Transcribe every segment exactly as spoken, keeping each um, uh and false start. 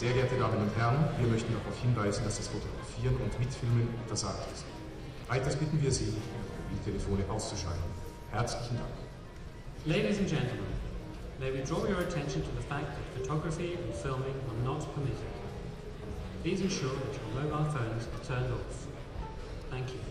Sehr geehrte Damen und Herren, wir möchten darauf hinweisen, dass das Fotografieren und Mitfilmen untersagt ist. Weiters bitten wir Sie, Ihre Mobiltelefone auszuschalten. Herzlichen Dank. Ladies and gentlemen, may we draw your attention to the fact that photography and filming are not permitted. Please ensure that your mobile phones are turned off. Thank you.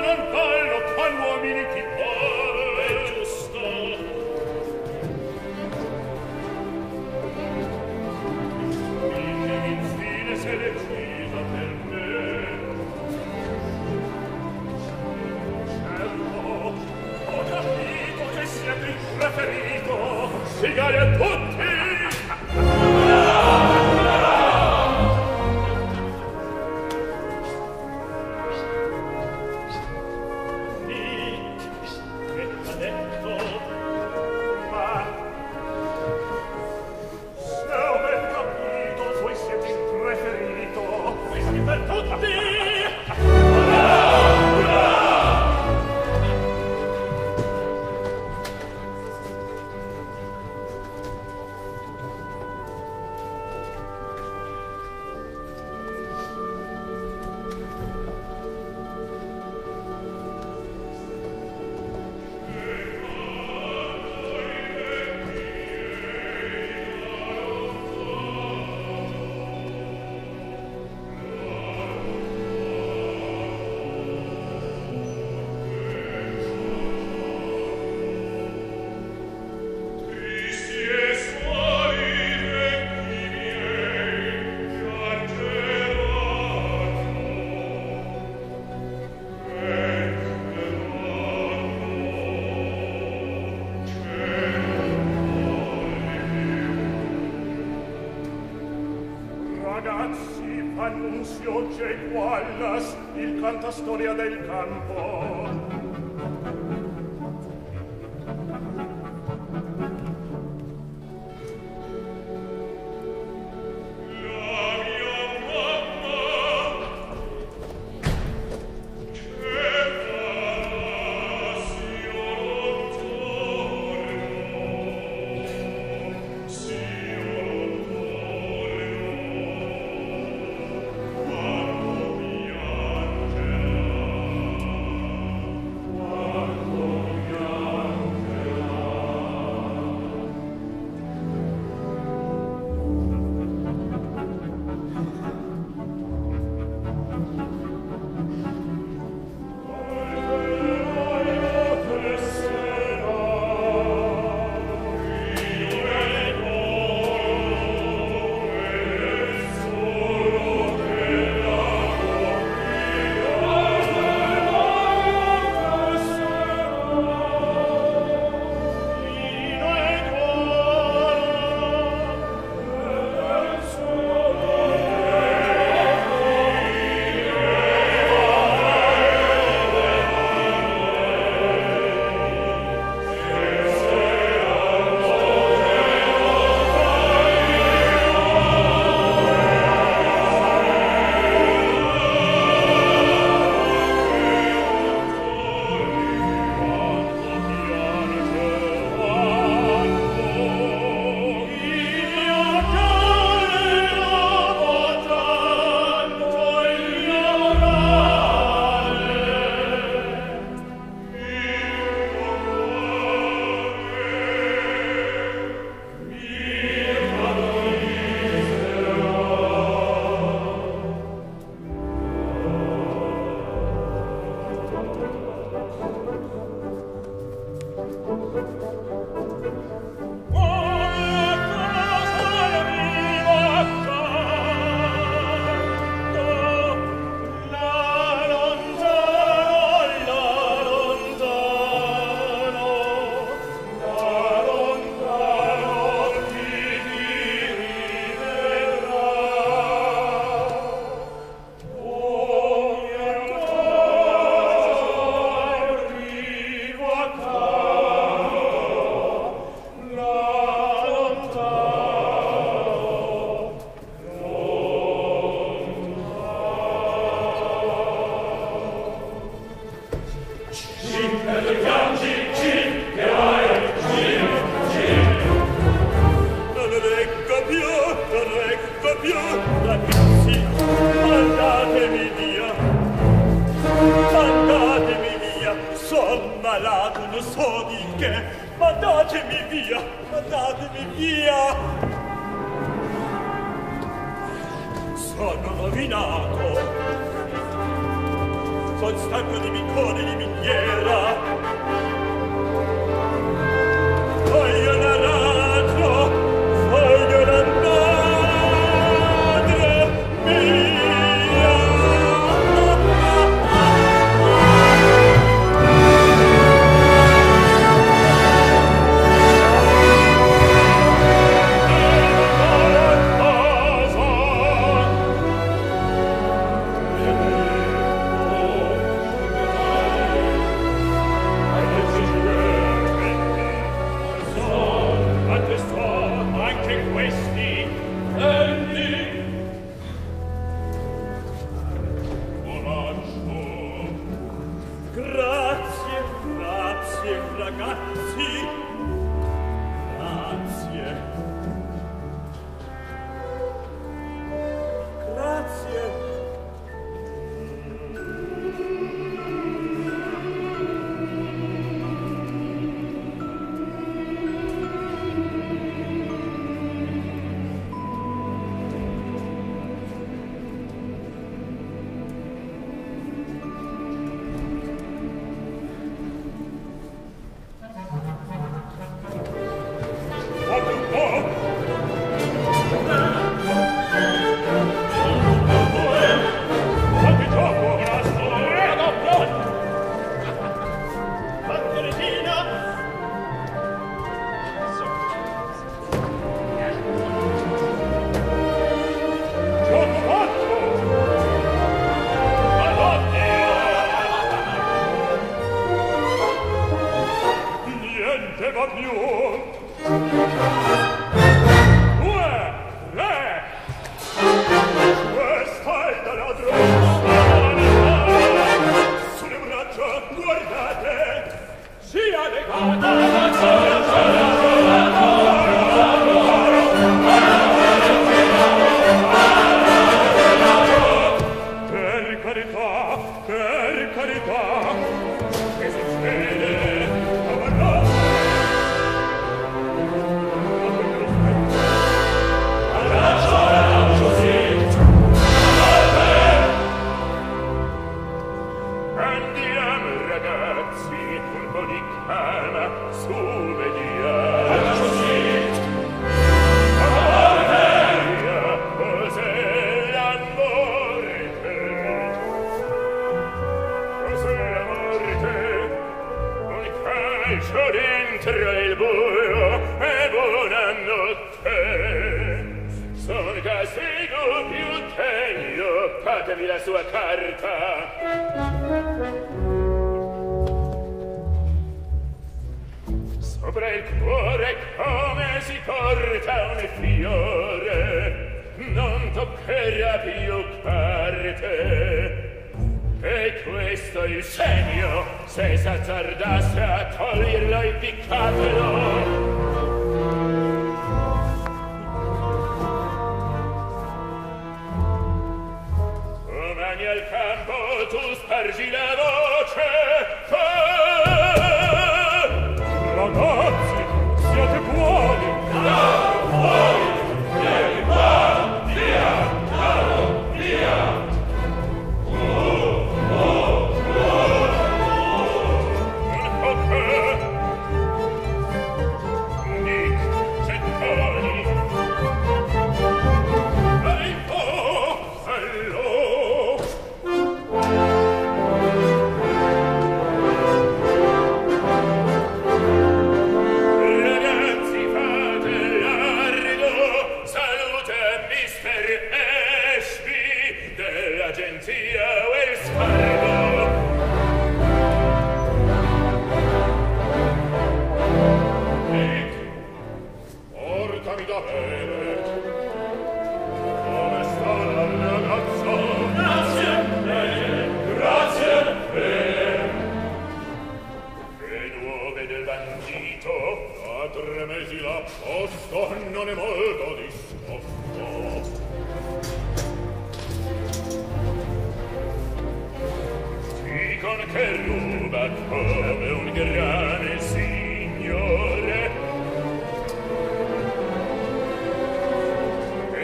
Wallace, il cantastoria del campo. Sono rovinato. Son stanco di piccone di miniera. Voglio narrato, voglio la madre mia.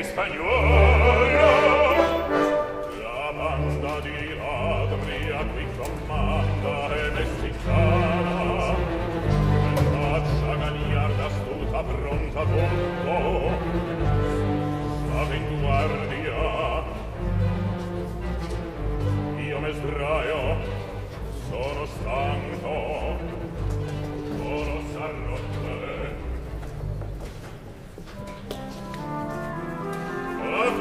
La banda di ladri a cui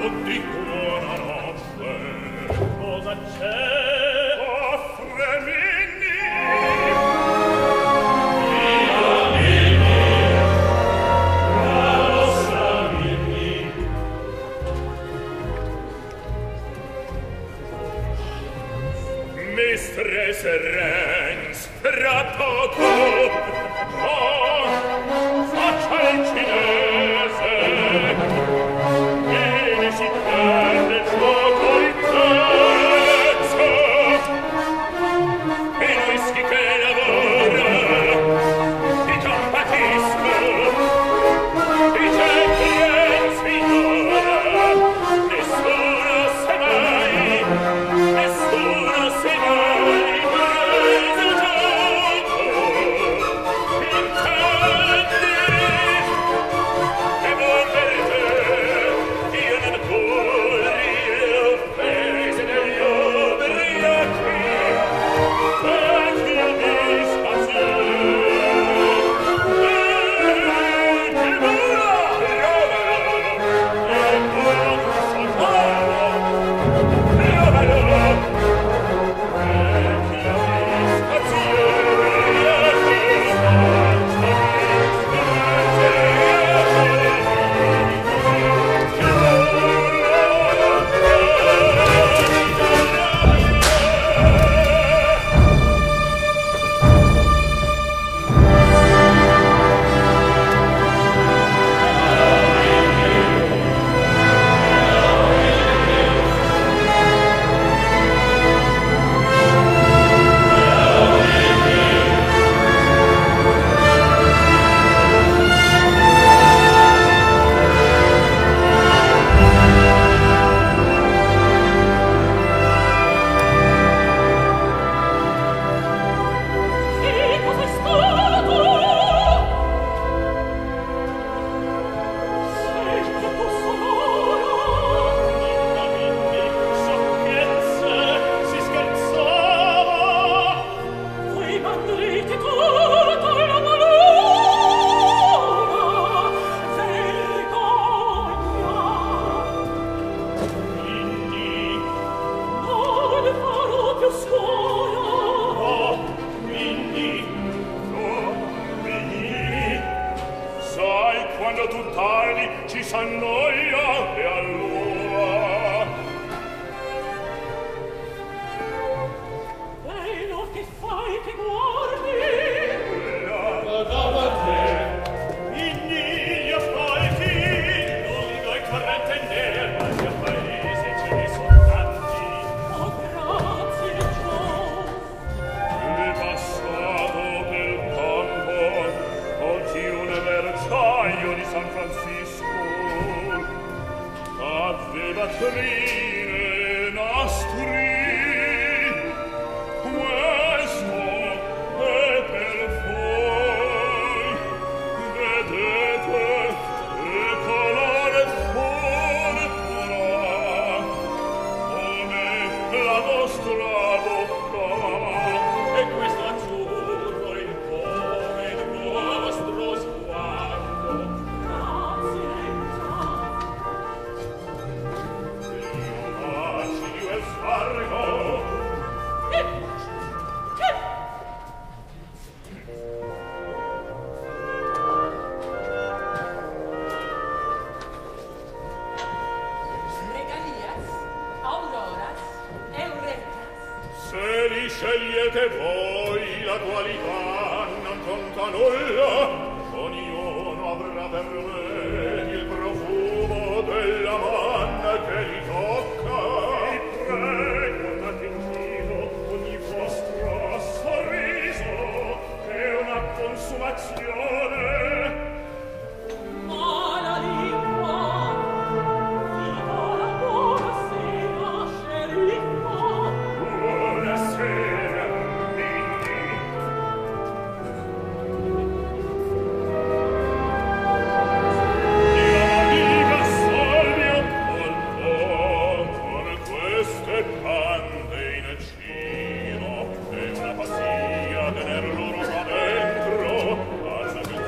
Tener loro da dentro, alza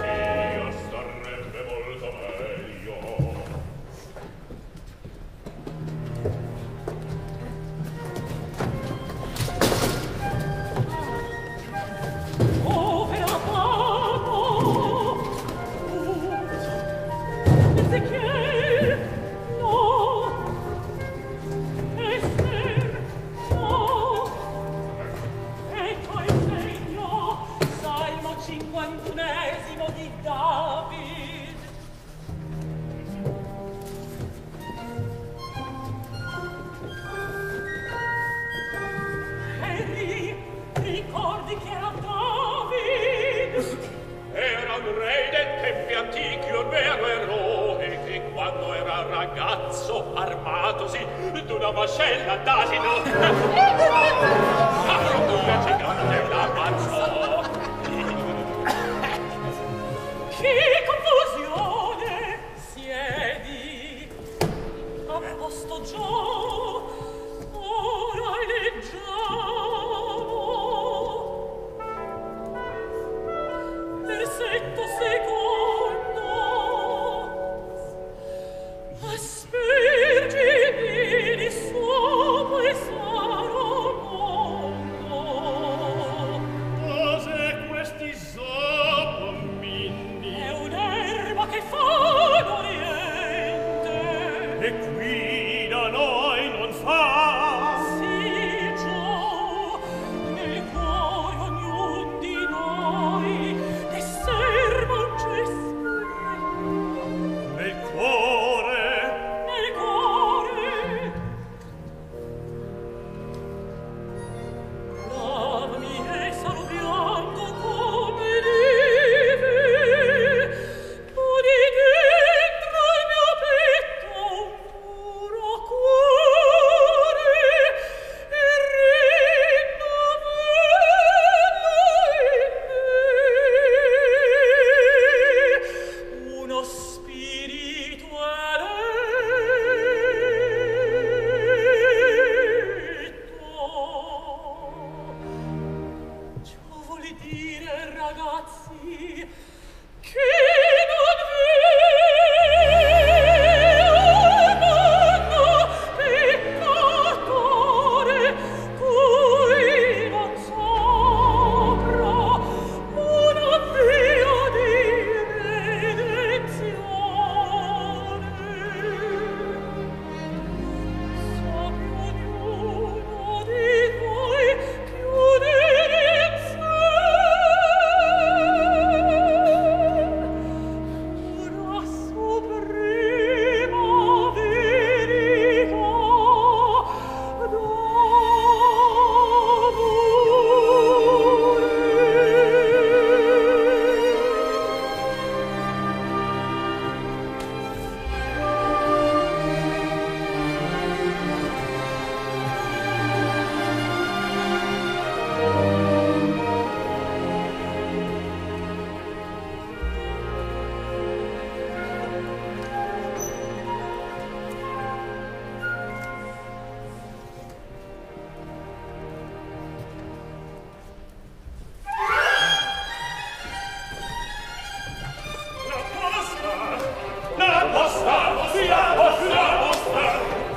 mascella d'asino. La frontura ci grande una manzo. Che confusione! Siedi a posto già, ora leggiamo. Versetto secondo. Aspergimi di suo poi sarò mondo. Cos'è questi zoppo, Minnie? È un'erba che fa l'Oriente. E qui da noi non fa. Sì, già, nel cuore ognun di noi ne serba un gesto. Nel cuore. Nel cuore. Lavami e sarò bianco come neve. Poni dentro il mio petto un puro cuore e rinnovello in me uno spirito eletto. Ciò vuol dire, ragazzi, che non vi amano peccatore cui non sopra una via di redenzione. Sappia ognuno di voi chiudere in sé una suprema verità La posta! La posta! La posta! La posta!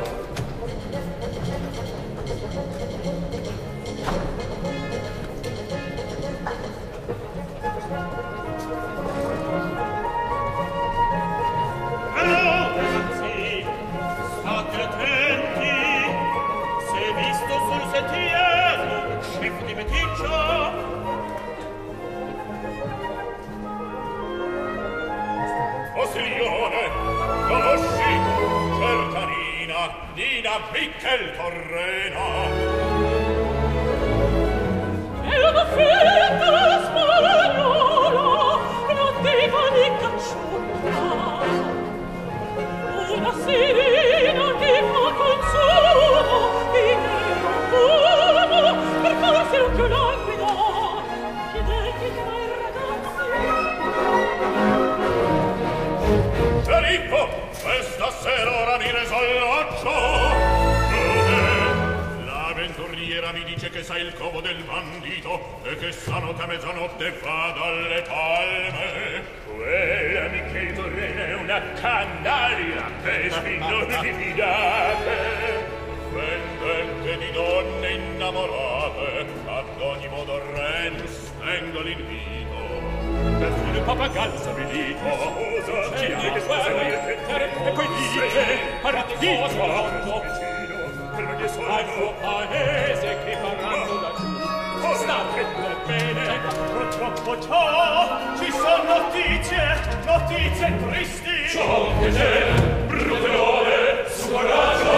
Ragazzi, state attenti! Si è visto sul sentiero un sceffo di meticcio. Postilione, conosci? Certa Nina, Nina Micheltorrena. è una fetta spagnola, non dico di cacciuta, una sirena che fa consumo in uomo per farsi anche languida. Chiedete ai ragazzi. Filippo, questa sera ora mi resoloccio. L'avventuriera mi dice che sa il covo del bandito e che stanotte a mezzanotte va dalle palme. Quella Michel Torrena è una canaglia che spingo di fidate. Vendette di donne innamorate, ad ogni modo Rance tengo l'invito. Per fare pappagallo stabilito. Scusa, chi ha che sposa liete? E poi dice, partito per la mia sorella. Al suo paese che faranno laggiù. State bene. Purtroppo ciò, ci sono notizie, notizie tristi. Ciò che c'è, brutte ore, su coraggio.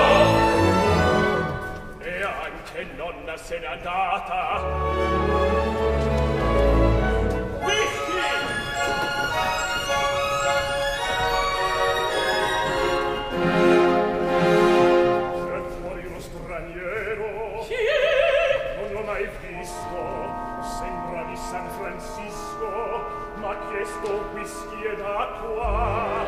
E anche nonna se n'è andata. questo whisky ed acqua.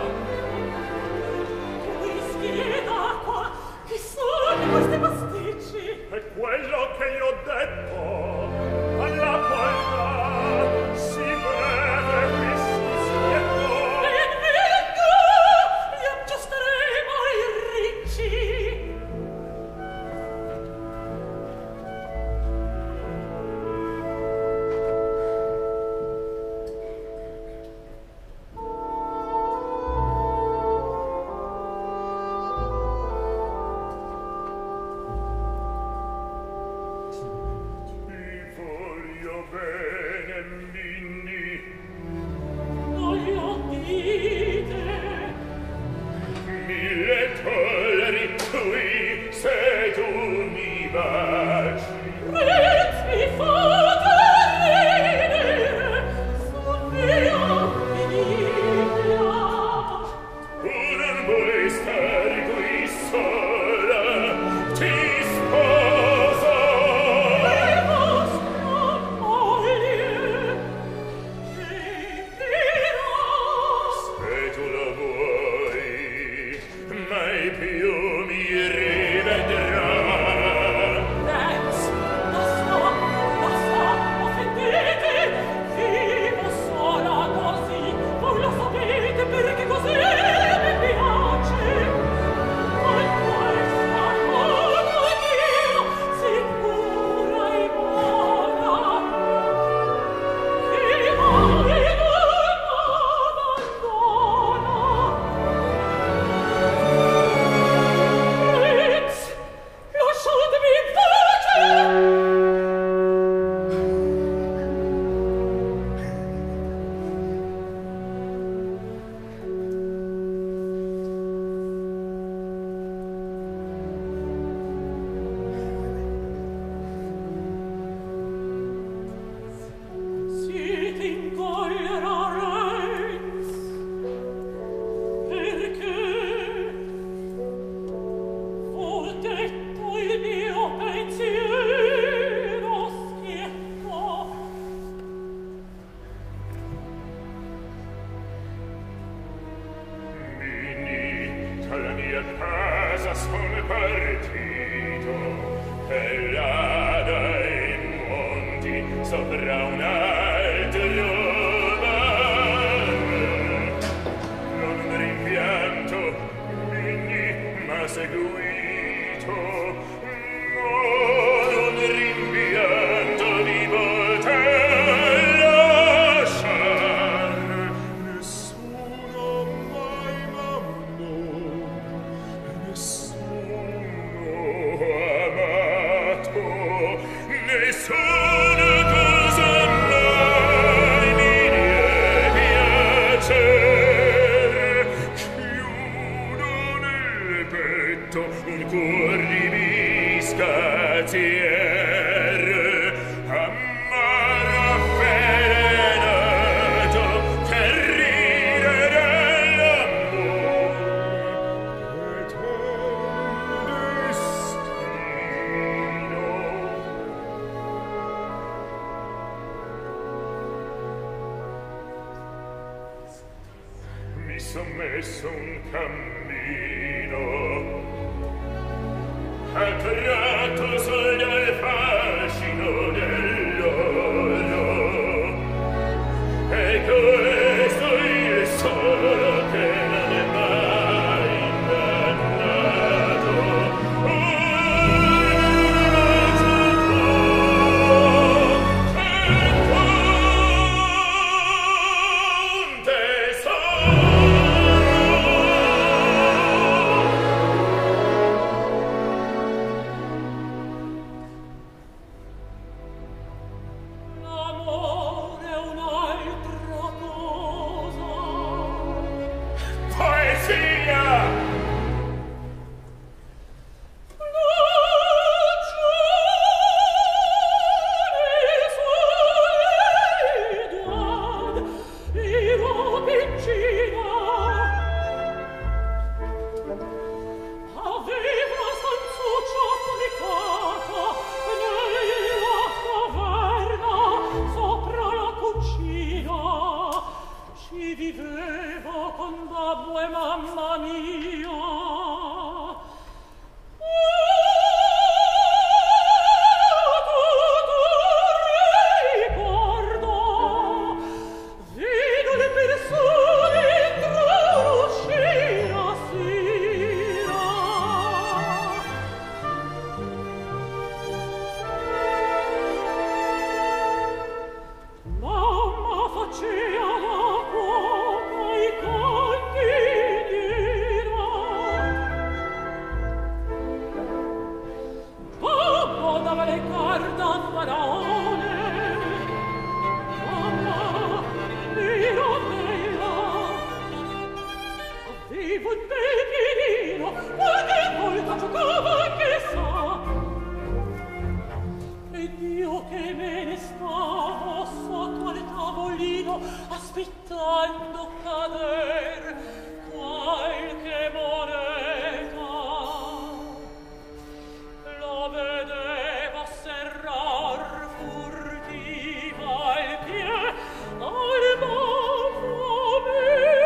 Whisky ed acqua? Che sono queste pasticci? È quello che gli ho detto. Alla qualità si beve questo schietto. Ben venga! Li aggiusteremo ai ricci. ci vivevo con babbo e mamma mia. Aspettando cader qualche moneta, la vedeva serrar furtiva il piè al baffo mio.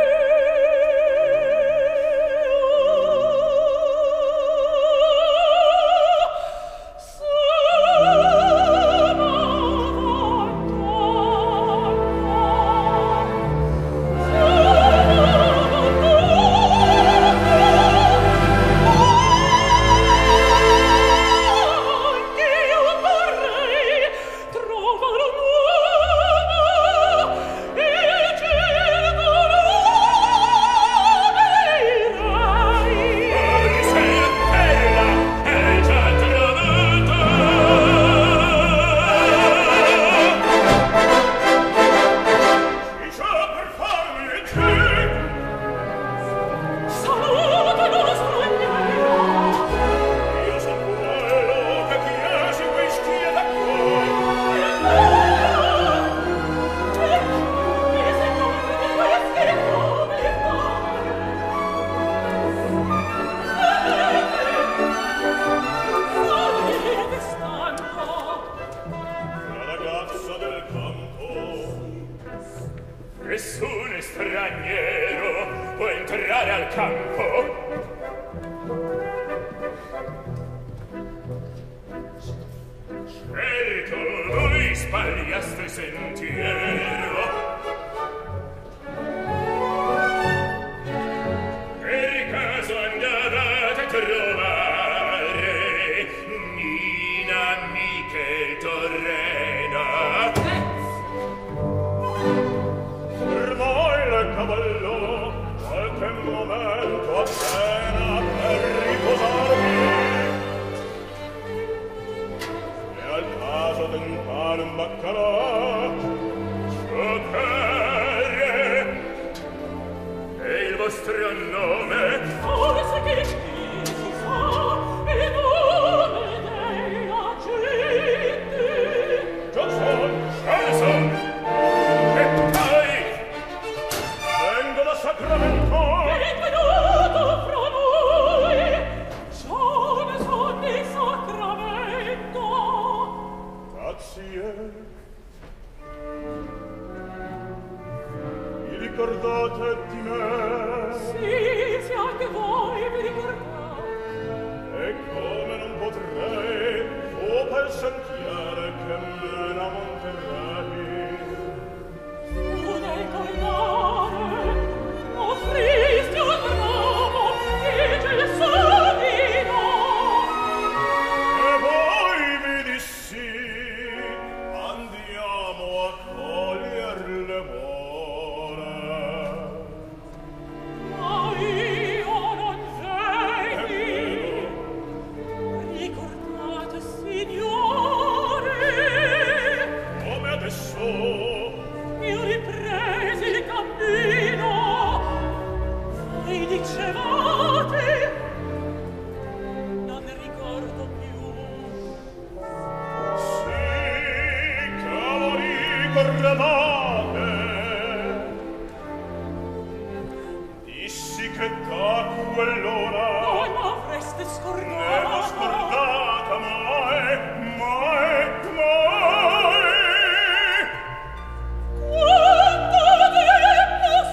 Quanto tempo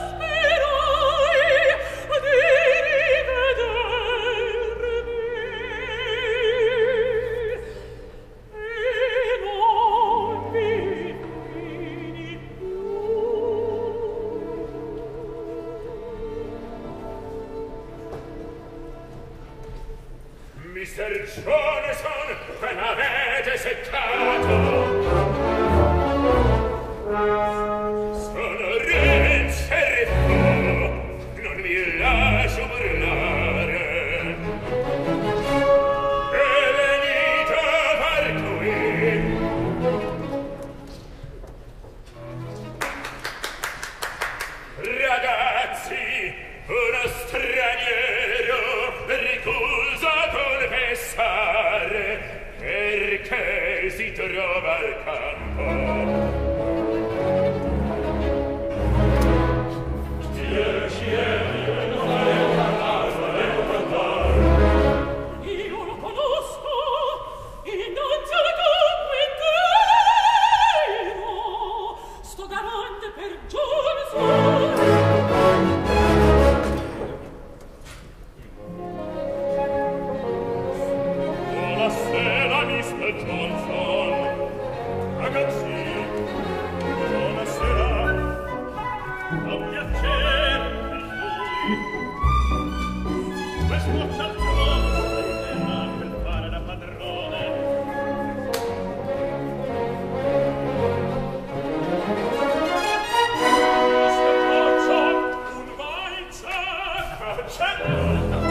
stergione son, che m'avete seccato. Sono Rance e non mi lascio burlare. E venite per qui. Ragazzi, uno straniero ricusa confessare perché si trova al campo. Io lo conosco, innanzi al campo intero, sto davanti per Johnson. Buonasera, mister Johnson. Ragazzi, buonasera. Un piacere per lui. Questo cialtrone è là per fare da padrone. mister Johnson, un valzer. Certo.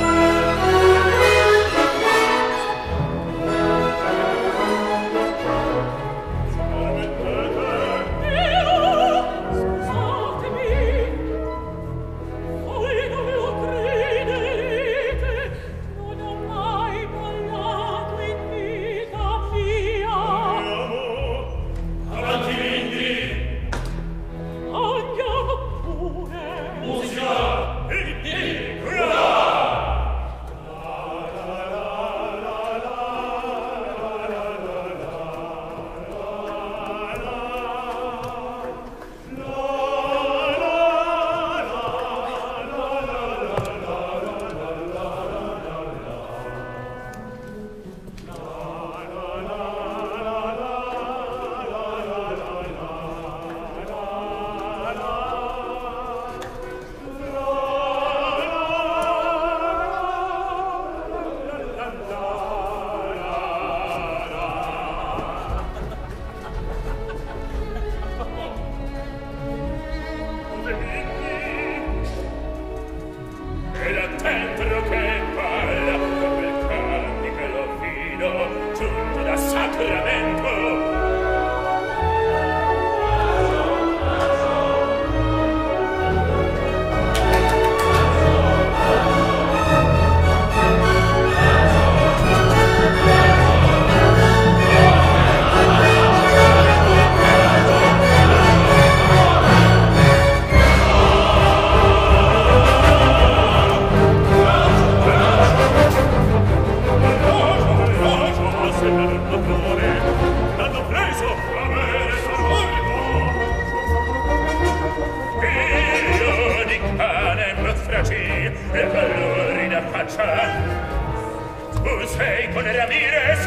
Tu sei con Ramerrez?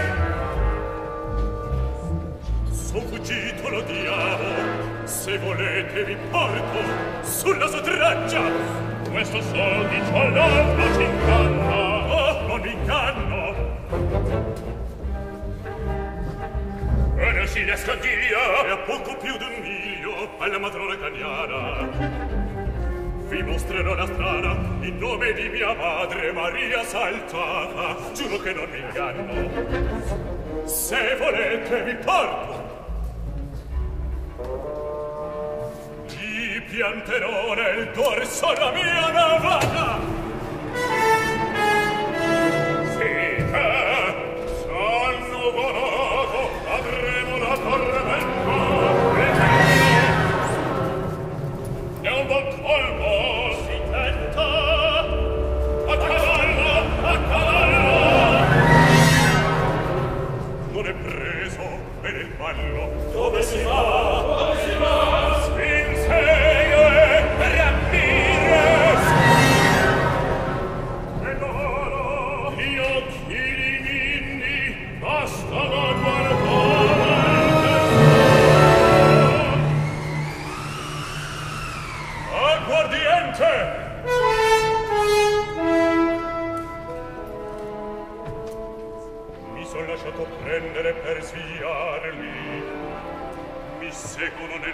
Son fuggito, lo diamo. Se volete vi porto sulla sua traccia. Questo sol di ciò non ci inganna. Oh, non inganno. Ora si nascondiglio. È a poco più d'un miglio alla matrona cagnana. Vi mostrerò la strada in nome di mia madre Maria saltata. Giuro che non mi inganno. Se volete vi porto. Gli pianterò nel dorso la mia navata. Sica, son nuvoloso, avremo la tormenta. È un buon colpo, si tenta. A cavallo, a cavallo. Non è preso, è nel ballo. Dove si va? Dove si va? Spinse io e Ramerrez.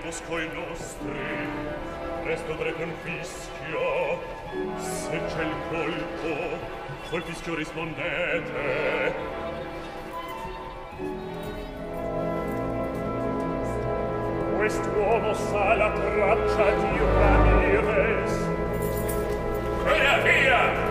coi nostri, presto drete un fischio, se c'è il colpo, col fischio rispondete. Quest'uomo sa la traccia di Ramerrez. Via, via!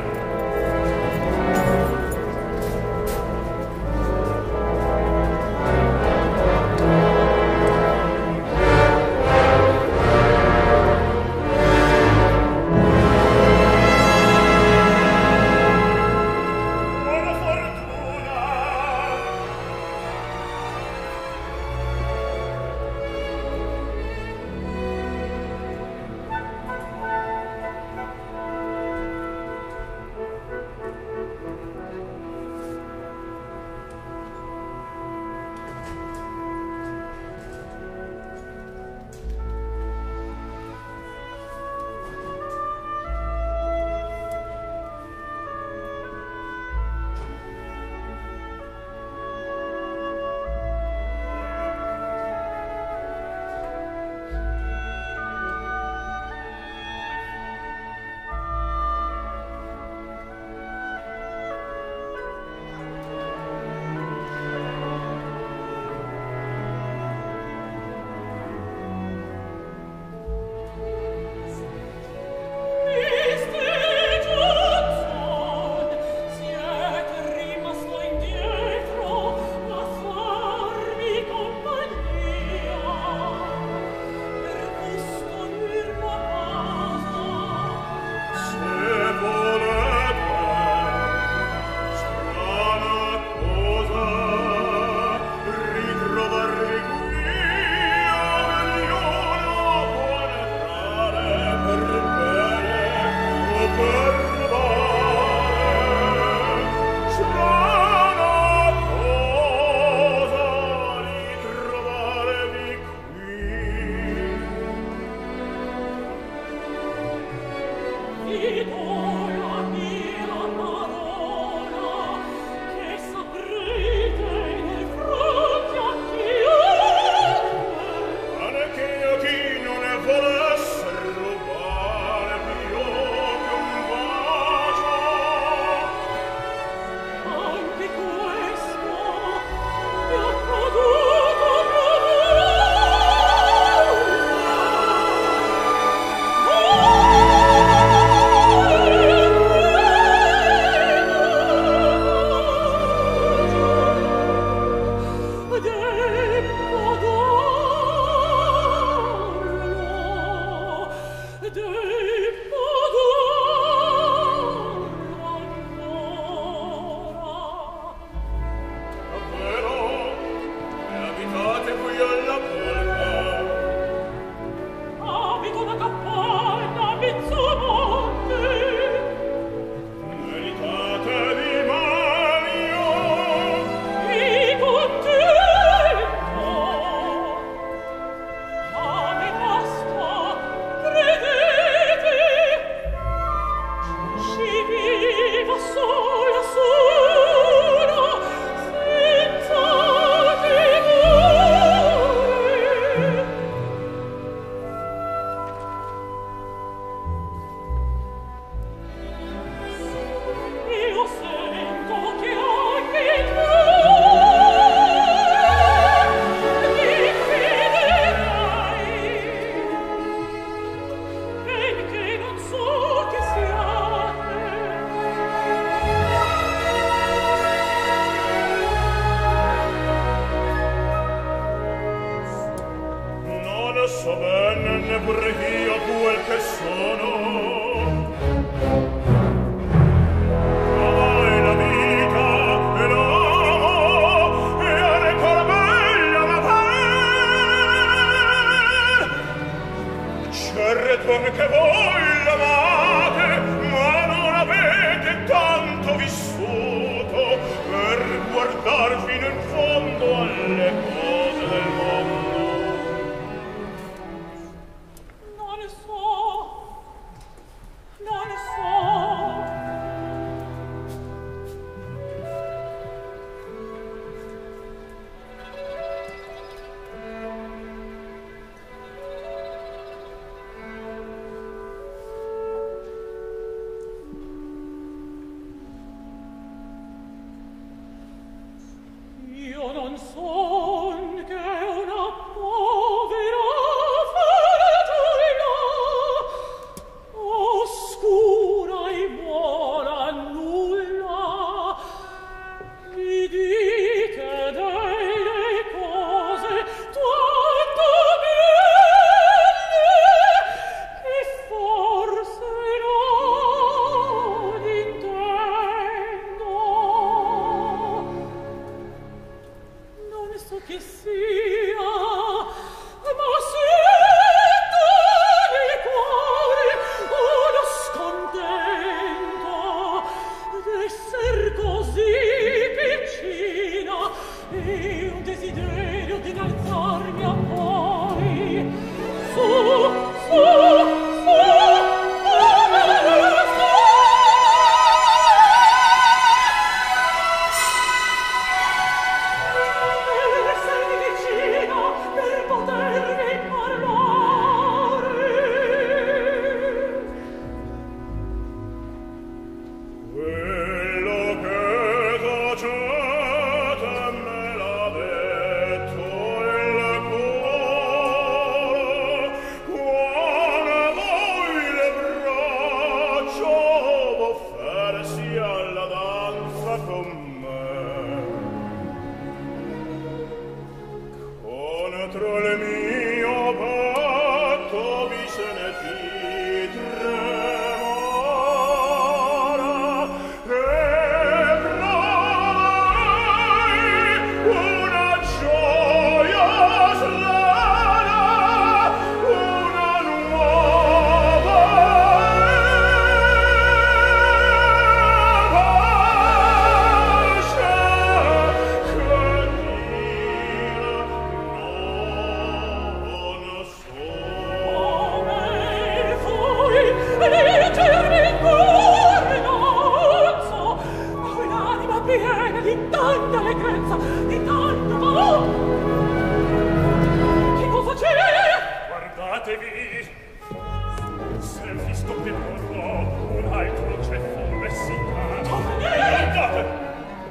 Se il fisco per loro un altro c'è fuori si guardate.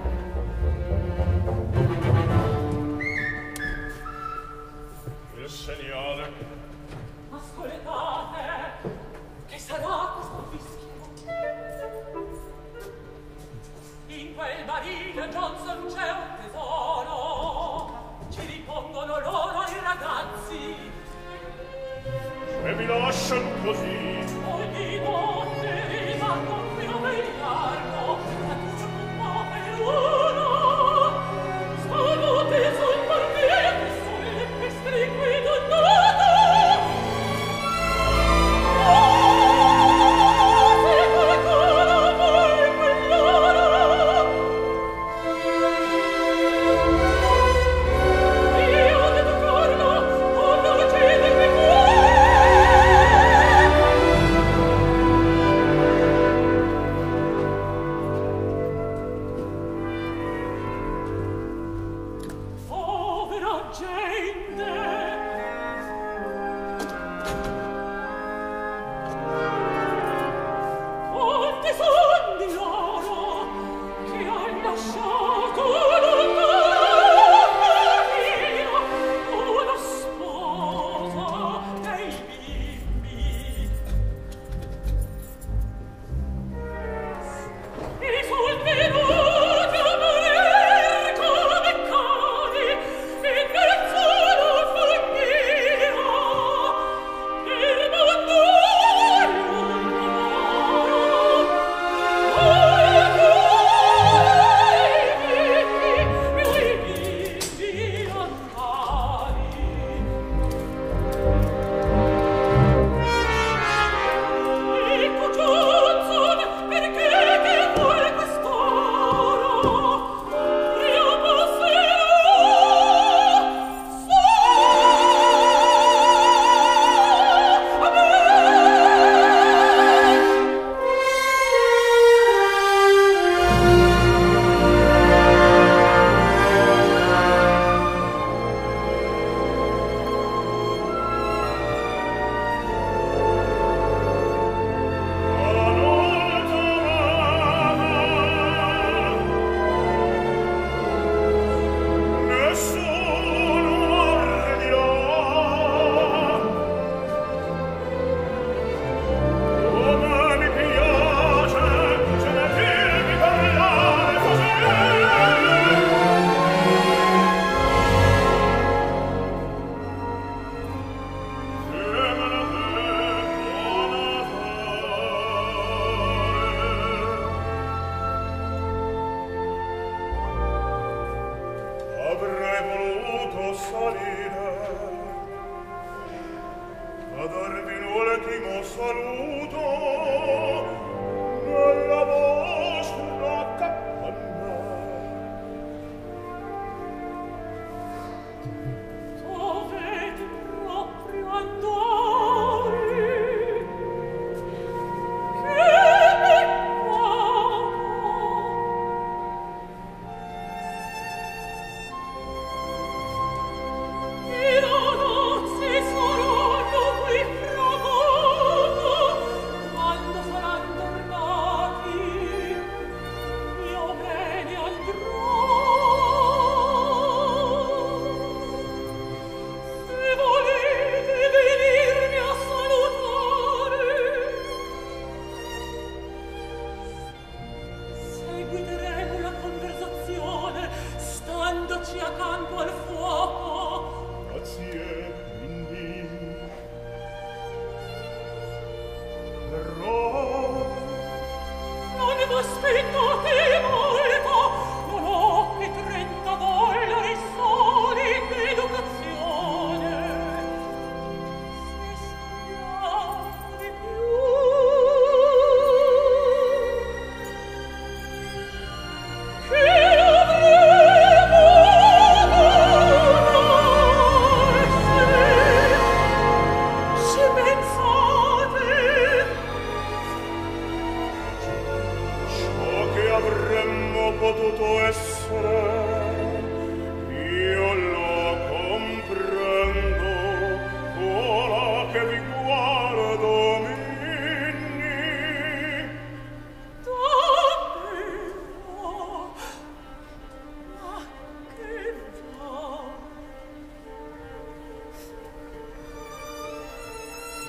Il segnale. Ascoltate, che sarà questo fischio? In quel barile Johnson c'è un tesoro, ci ripongono loro i ragazzi. E mi lasciano così. Ogni notte rimango qui a vegliarlo, la turco un po' per uno. Stanotte sul parquet, sulle pestri qui donnato. Oh, se qualcuno vuoi quell'ora. Io devo torno, oh, non uccidermi cuore. Povera gente! Quanti son di loro che hai lasciato lontana famiglia, una sposa dei bimbi. E sul venuto a morir come cani in mezzo alla follia, il mondo è lontano, ora tu i bimbi lontani. Ecco Johnson, perché che vuole quest'oro? Io passerò a me. Avrei voluto salire a darvi un ultimo saluto nella vostra capanna. Dovete proprio andare, che peccato. I ragazzi saranno qui fra poco, quando saranno tornati, io me ne andrò. Se volete venirmi a salutare, seguiteremo la conversazione, standoci accanto al fuoco. Grazie, Minnie. Verrò. Non vi aspettate molto, non ho che trenta dollari soli di educazione. Se speriamo di più. Che avremo ci pensate ciò che avremmo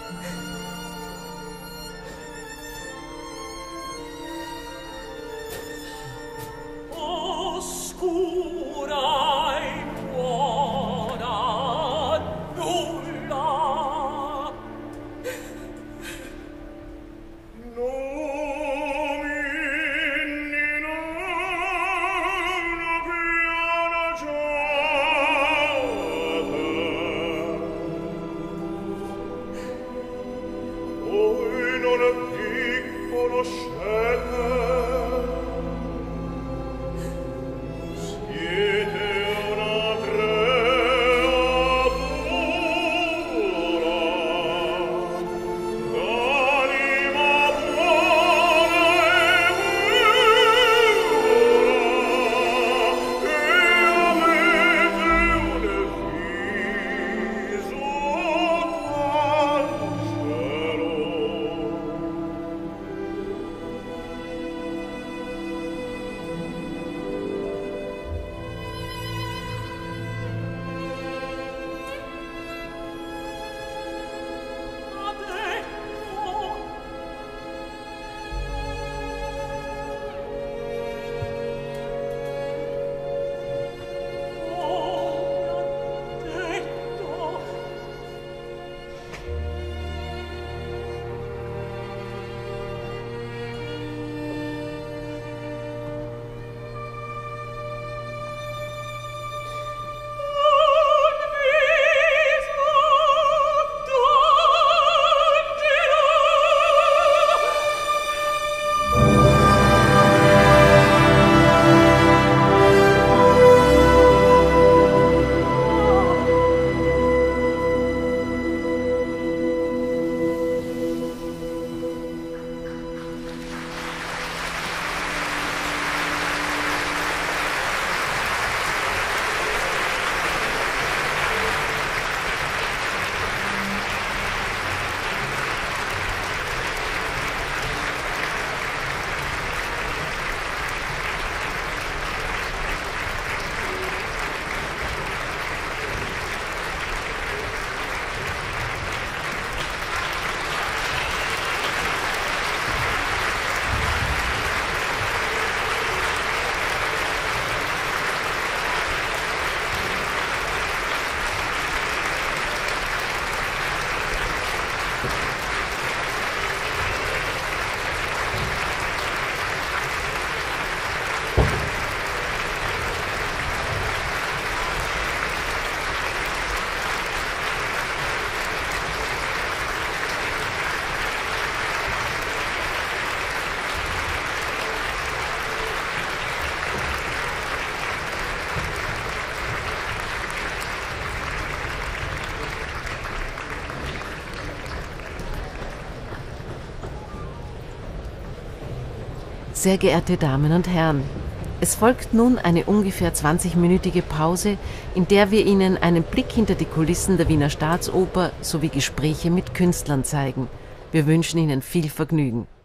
Sehr geehrte Damen und Herren, es folgt nun eine ungefähr zwanzigminütige Pause, in der wir Ihnen einen Blick hinter die Kulissen der Wiener Staatsoper sowie Gespräche mit Künstlern zeigen. Wir wünschen Ihnen viel Vergnügen.